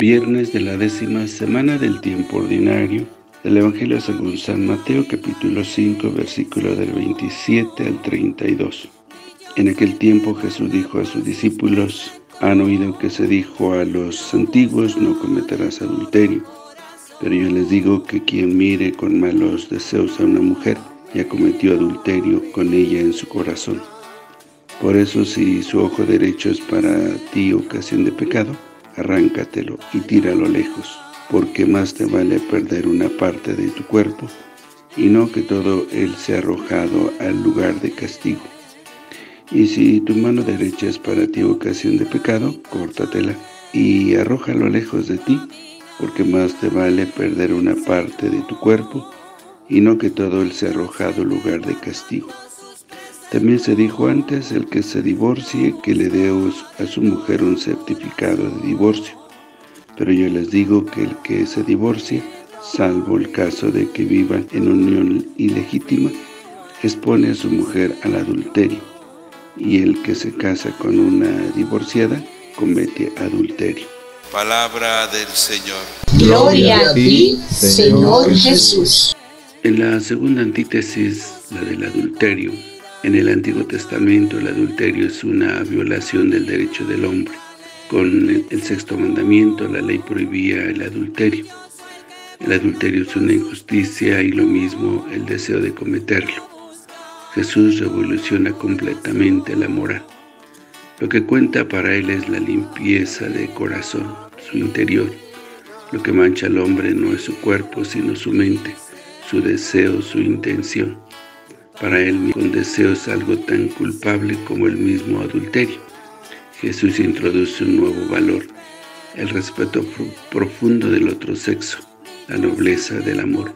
Viernes de la 10ª semana del tiempo ordinario del Evangelio según San Mateo, capítulo 5, versículo del 27 al 32. En aquel tiempo Jesús dijo a sus discípulos: han oído que se dijo a los antiguos: no cometerás adulterio. Pero yo les digo que quien mire con malos deseos a una mujer, ya cometió adulterio con ella en su corazón. Por eso, si su ojo derecho es para ti ocasión de pecado, arráncatelo y tíralo lejos, porque más te vale perder una parte de tu cuerpo, y no que todo él sea arrojado al lugar de castigo. Y si tu mano derecha es para ti ocasión de pecado, córtatela y arrójalo lejos de ti, porque más te vale perder una parte de tu cuerpo, y no que todo él sea arrojado al lugar de castigo. También se dijo antes: el que se divorcie, que le dé a su mujer un certificado de divorcio. Pero yo les digo que el que se divorcie, salvo el caso de que vivan en unión ilegítima, expone a su mujer al adulterio, y el que se casa con una divorciada comete adulterio. Palabra del Señor. Gloria a ti, Señor Jesús. En la segunda antítesis, la del adulterio, en el Antiguo Testamento el adulterio es una violación del derecho del hombre. Con el sexto mandamiento la ley prohibía el adulterio. El adulterio es una injusticia y lo mismo el deseo de cometerlo. Jesús revoluciona completamente la moral. Lo que cuenta para él es la limpieza de corazón, su interior. Lo que mancha al hombre no es su cuerpo, sino su mente, su deseo, su intención. Para él, con deseo es algo tan culpable como el mismo adulterio. Jesús introduce un nuevo valor: el respeto profundo del otro sexo, la nobleza del amor.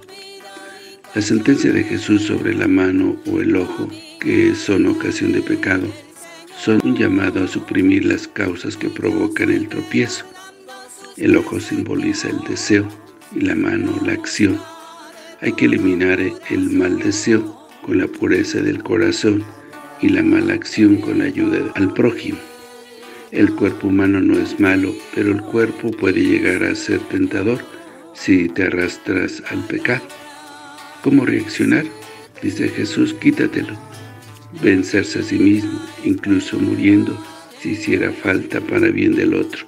La sentencia de Jesús sobre la mano o el ojo, que son ocasión de pecado, son un llamado a suprimir las causas que provocan el tropiezo. El ojo simboliza el deseo y la mano la acción. Hay que eliminar el mal deseo con la pureza del corazón y la mala acción con la ayuda al prójimo. El cuerpo humano no es malo, pero el cuerpo puede llegar a ser tentador si te arrastras al pecado. ¿Cómo reaccionar? Dice Jesús: quítatelo. Vencerse a sí mismo, incluso muriendo, si hiciera falta para bien del otro.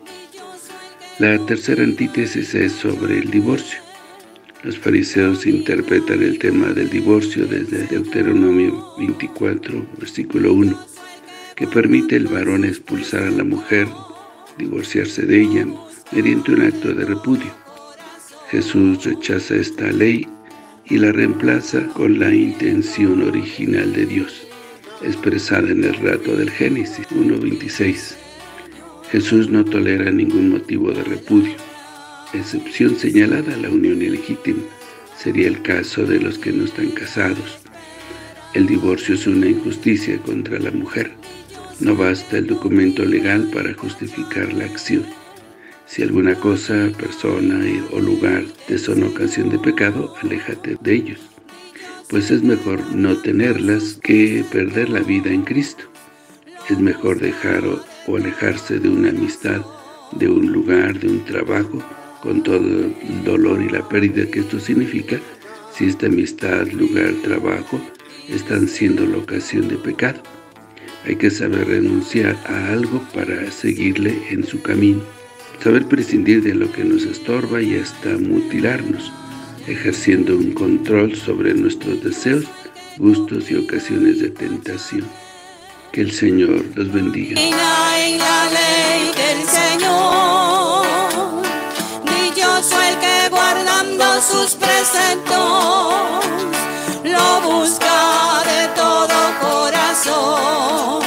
La tercera antítesis es sobre el divorcio. Los fariseos interpretan el tema del divorcio desde Deuteronomio 24, versículo 1, que permite al varón expulsar a la mujer, divorciarse de ella, mediante un acto de repudio. Jesús rechaza esta ley y la reemplaza con la intención original de Dios, expresada en el relato del Génesis 1:26. Jesús no tolera ningún motivo de repudio. Excepción señalada a la unión ilegítima sería el caso de los que no están casados. El divorcio es una injusticia contra la mujer. No basta el documento legal para justificar la acción. Si alguna cosa, persona o lugar te son ocasión de pecado, aléjate de ellos, pues es mejor no tenerlas que perder la vida en Cristo. Es mejor dejar o alejarse de una amistad, de un lugar, de un trabajo, con todo el dolor y la pérdida que esto significa, si esta amistad, lugar, trabajo están siendo la ocasión de pecado. Hay que saber renunciar a algo para seguirle en su camino, saber prescindir de lo que nos estorba y hasta mutilarnos, ejerciendo un control sobre nuestros deseos, gustos y ocasiones de tentación. Que el Señor los bendiga. En la ley del Señor, dichoso el que guardando sus preceptos lo busca de todo corazón.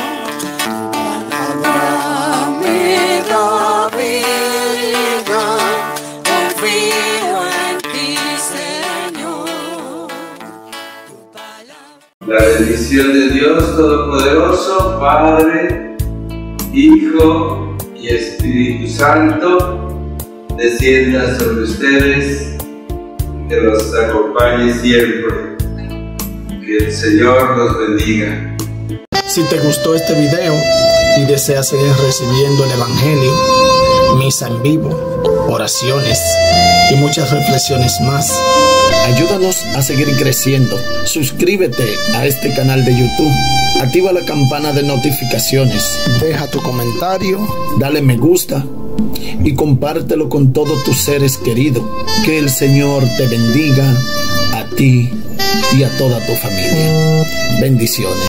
Palabra mi vida, confío en ti, Señor. La bendición de Dios Todopoderoso, Padre, Hijo y Espíritu Santo, descienda sobre ustedes, que los acompañe siempre. Que el Señor los bendiga. Si te gustó este video y deseas seguir recibiendo el Evangelio, misa en vivo, oraciones y muchas reflexiones más. Ayúdanos a seguir creciendo. Suscríbete a este canal de YouTube. Activa la campana de notificaciones. Deja tu comentario, dale me gusta y compártelo con todos tus seres queridos. Que el Señor te bendiga a ti y a toda tu familia. Bendiciones.